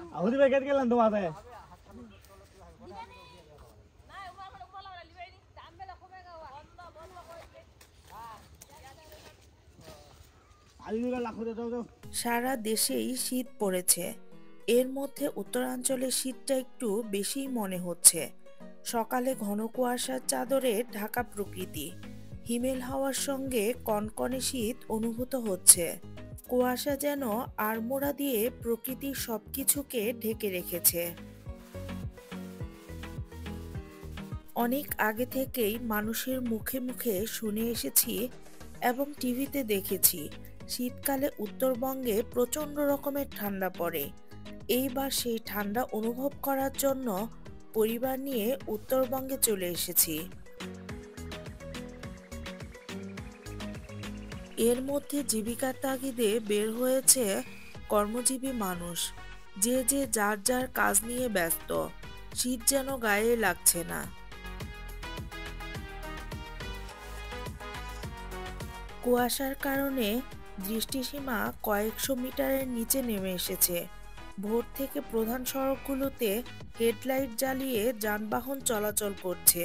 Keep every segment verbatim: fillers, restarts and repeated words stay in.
আহুদি ভাই কেটে গেলেন তোমাতে সারা দেশেই শীত পড়েছে। এর মধ্যে উত্তরাঞ্চলের শীতটা একটু বেশিই মনে হচ্ছে। সকালে ঘন কুয়াশার চাদরে ঢাকা প্রকৃতি, হিমেল হাওয়ার সঙ্গে কনকনে শীত অনুভূত হচ্ছে। কুয়াশা যেন আড়মোড়া দিয়ে প্রকৃতির সবকিছুকে ঢেকে রেখেছে। অনেক আগে থেকেই মানুষের মুখে মুখে শুনে এসেছি এবং টিভিতে দেখেছি, শীতকালে উত্তরবঙ্গে প্রচণ্ড রকমের ঠান্ডা পড়ে। এইবার সেই ঠান্ডা অনুভব করার জন্য পরিবার নিয়ে উত্তরবঙ্গে চলে এসেছি। এর মধ্যে জীবিকার তাগিদে বের হয়েছে কর্মজীবী মানুষ, যে যে যার যার কাজ নিয়ে ব্যস্ত। শীত যেন গায়ে লাগছে না। কুয়াশার কারণে দৃষ্টিসীমা কয়েকশো মিটারের নিচে নেমে এসেছে। ভোর থেকে প্রধান সড়কগুলোতে হেডলাইট জ্বালিয়ে যানবাহন চলাচল করছে।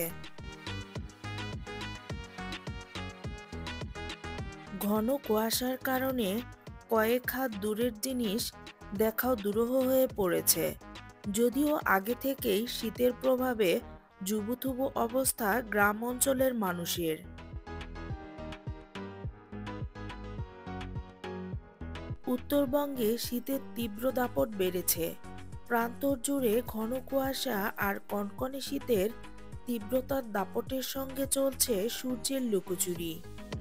ঘন কুয়াশার কারণে কয়েক হাত দূরের জিনিস দেখাও দুরূহ হয়ে পড়েছে। যদিও আগে থেকেই শীতের প্রভাবে জুবুথুবু অবস্থা গ্রাম অঞ্চলের মানুষের। উত্তরবঙ্গে শীতের তীব্র দাপট বেড়েছে। প্রান্তর জুড়ে ঘন কুয়াশা আর কনকনে শীতের তীব্রতার দাপটের সঙ্গে চলছে সূর্যের লুকোচুরি।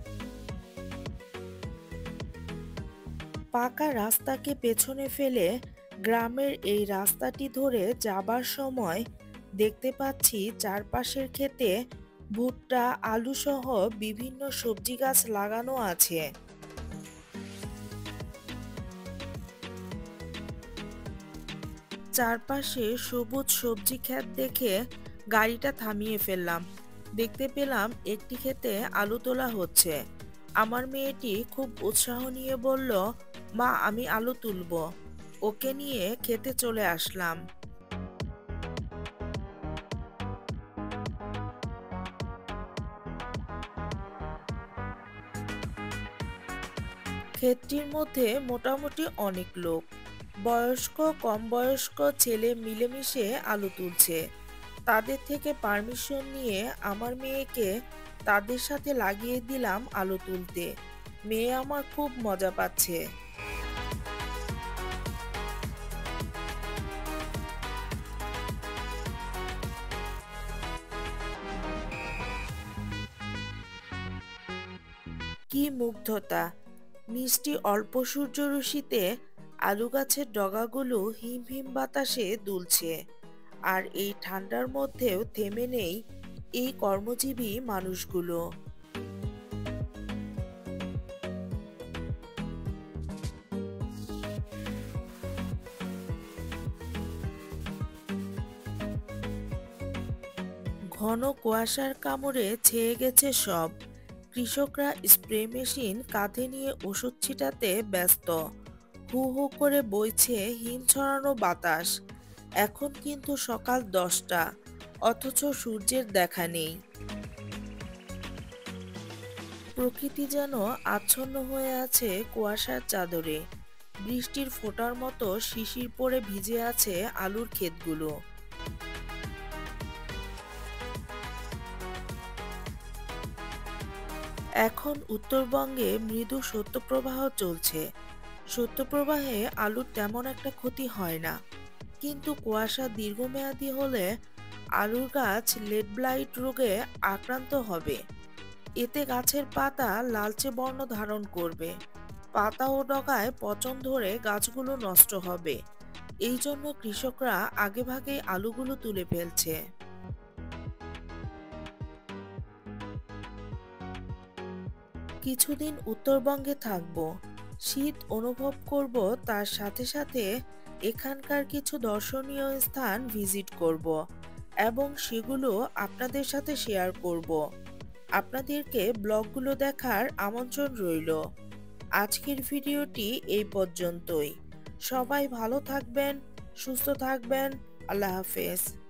পাকা রাস্তাকে পেছনে ফেলে গ্রামের এই রাস্তাটি ধরে যাবার সময় দেখতে পাচ্ছি চারপাশের ক্ষেতে ভুট্টা, আলু সহ বিভিন্ন সবজি গাছ লাগানো আছে। চারপাশে সবুজ সবজি ক্ষেত দেখে গাড়িটা থামিয়ে ফেললাম। দেখতে পেলাম একটি ক্ষেতে আলু তোলা হচ্ছে। আমার মেয়েটি খুব উৎসাহ নিয়ে বলল, মা আমি আলু তুলবো। ওকে নিয়ে খেতে চলে আসলাম। ক্ষেতটির মধ্যে মোটামুটি অনেক লোক, বয়স্ক কম বয়স্ক ছেলে মিলেমিশে আলু তুলছে। তাদের থেকে পারমিশন নিয়ে আমার মেয়েকে তাদের সাথে লাগিয়ে দিলাম আলু তুলতে। মেয়ে আমার খুব মজা পাচ্ছে। কি মুগ্ধতা! মিষ্টি অল্প সূর্যরশ্মিতে আলু গাছের ডগাগুলো হিম হিম বাতাসে দুলছে। আর এই ঠান্ডার মধ্যেও থেমে নেই এই কর্মজীবী মানুষগুলো। ঘন কুয়াশার কামড়ে ছেয়ে গেছে সব। কৃষকরা স্প্রে মেশিন কাঁধে নিয়ে ওষুধ ছিটাতে ব্যস্ত। হু হু করে বইছে হিম ছড়ানো বাতাস। এখন কিন্তু সকাল দশটা, অথচ সূর্যের দেখা নেই। প্রকৃতি যেন আচ্ছন্ন হয়ে আছে কুয়াশার চাদরে। বৃষ্টির ফোঁটার মতো শিশির পড়ে ভিজে আছে আলুর ক্ষেতগুলো। এখন উত্তরবঙ্গে মৃদু শৈত্যপ্রবাহ চলছে। শৈত্যপ্রবাহে আলুর তেমন একটা ক্ষতি হয় না, কিন্তু কুয়াশা দীর্ঘমেয়াদী হলে আলুর গাছ লেট ব্লাইট রোগে আক্রান্ত হবে। এতে গাছের পাতা লালচে বর্ণ ধারণ করবে, পাতা ও ডগায় পচন ধরে গাছগুলো নষ্ট হবে। এই জন্য কৃষকরা আগেভাগেই আলুগুলো তুলে ফেলছে। কিছুদিন উত্তরবঙ্গে থাকব, শীত অনুভব করব, তার সাথে সাথে এখানকার কিছু দর্শনীয় স্থান ভিজিট করব এবং সেগুলো আপনাদের সাথে শেয়ার করব। আপনাদেরকে ব্লগগুলো দেখার আমন্ত্রণ রইল। আজকের ভিডিওটি এই পর্যন্তই। সবাই ভালো থাকবেন, সুস্থ থাকবেন। আল্লাহ হাফেজ।